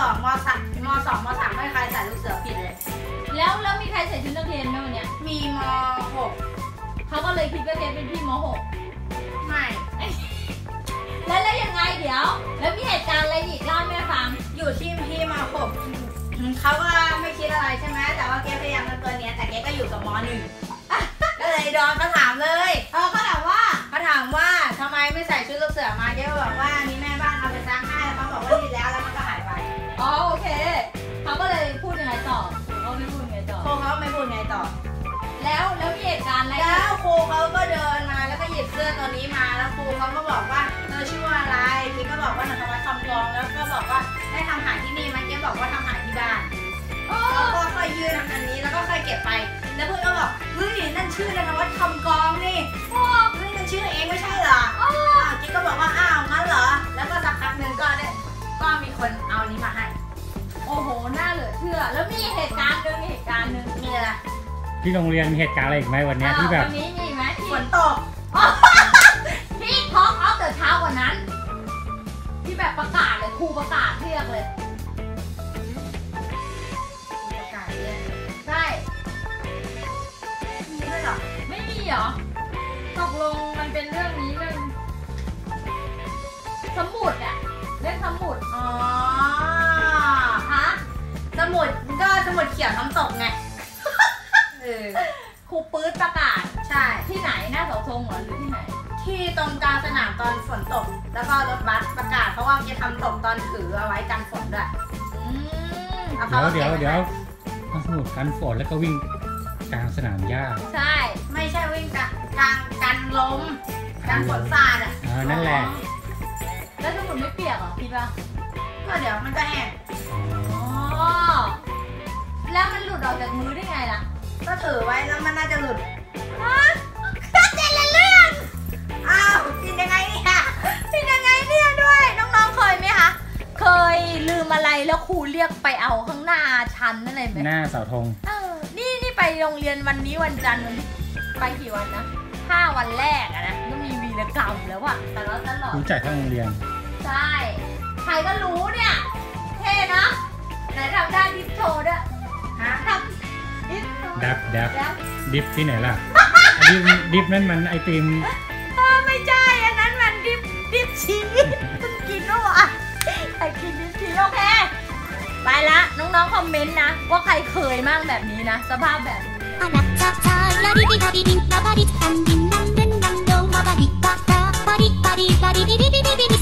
ม.3 ม.2 ม.3ไม่มีใครใส่ลูกเสือผิดเลยแล้วมีใครใส่ชุดนักเรียนไหมวันเนี้ยมีม.6 เขาก็เลยคิดว่าเกเป็นพี่ม.6 ไม่แล้วยังไงเดี๋ยวแล้วมีเหตุการณ์อะไรอีกเล่าให้แม่ฟังอยู่ที่พี่ม.6เขาก็ไม่คิดอะไรใช่ไหมแต่ว่าเกพยายามทำตัวเนี้ยแต่เกก็อยู่กับม.1ก็เลยโดนเขาถามเลยเขาถามว่าทำไมไม่ใส่ชุดลูกเสือมาเกก็บอกว่านี่แม่บ้านเอาไปซักให้เขาบอกว่าดีแล้วมันก็หายไปอ๋อโอเคเขาก็เลยพูดยังไงต่อเขาไม่พูดยังไงต่อครูเขาไม่พูดไงต่อแล้วมีเหตุการณ์อะไรแล้วครูเขาก็เดินมาแล้วก็หยิบเสื้อตัวนี้มาแล้วครูเขาก็บอกว่าเธอชื่ออะไรพี่ก็บอกว่าหนูทำวัดคำกองแล้วก็บอกว่าได้ทำหารที่นี่ไหมเกบอกว่าทำหารที่บ้านแล้วก็ค่อยยื่นอันนี้แล้วก็ค่อยเก็บไปแล้วเพื่อนก็บอกเฮ้ยนั่นชื่อธวัฒน์คำกองนี่เฮ้ยนั่นชื่อเองไม่ใช่เหรอกิ๊กก็บอกว่าอ้าวงั้นเหรอแล้วก็สักพักหนึ่งก็มีคนเอานี้มาให้โอ้โหน่าเหลือเชื่อแล้วมีเหตุการณ์หนึ่งมีอะไรที่โรงเรียนมีเหตุการณ์อะไรอีกไหมวันนี้ที่แบบวันนี้มีไหมฝนตกที่ท้องเอาแต่เช้ากว่านั้นที่แบบประกาศเลยครูประกาศเรียกเลยใช่มีด้วยเหรอไม่มีเหรอตกลงมันเป็นเรื่องนี้เรื่องสมุดอะเรื่องสมุดอ๋อฮะสมุดก็สมุดเขียวน้ำตกไงครูปื๊ดประกาศใช่ที่ไหนหน้าเสาธงเหรอหรือที่ไหนที่ตรงกลางสนามตอนฝนตกแล้วก็รถบัสประกาศเพราะว่าจะทำตกตอนถือเอาไว้กันฝนด้วยเดี๋ยวสมุดกันฝนแล้วก็วิ่งกลางสนามหญ้าใช่ไม่ใช่วิ่งกลางกันลมกันฝนสาดนั่นแหละแล้วสมุดไม่เปียกเหรอพี่ป่ะก็เดี๋ยวมันก็แห้งแล้วมันหลุดออกจากมือได้ไงล่ะก็ถือไว้แล้วมันน่าจะหลุดก็เจนละเรื่องอ้าวกินยังไงเนี่ยด้วยน้องๆเคยไหมคะเคยลืมอะไรแล้วครูเรียกไปเอาข้างหน้าชั้นอะไรไหมหน้าเสาธงนี่ไปโรงเรียนวันนี้วันจันทร์ไปกี่วันนะ5 วันแรกอะนะก็มีวีรกรรมแล้วอะแต่เราตลอดรู้จักทั้งโรงเรียนใช่ใครก็รู้เนี่ยเท่นะไหนทำได้ดิฟโชว์ด้วยทำดิฟที่ไหนล่ะดิฟนั่นมันไอติมไม่ใช่อันนั้นมันดิฟชีสคุณกินด้วยอ่ะไอกินดิฟชีสโอเคไปละน้องๆคอมเมนต์นะว่าใครเคยมั่งแบบนี้นะสภาพแบบนี้あなたさラリビラビリンラバリタンリンランルンランドンババリバタバリバリバリビビビビビビ